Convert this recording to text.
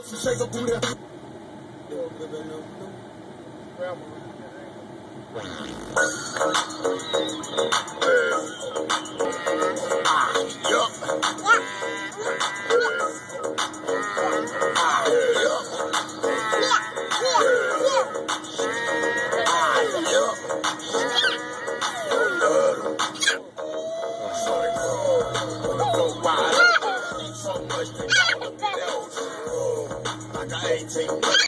She shake a booty. So much to like I 18.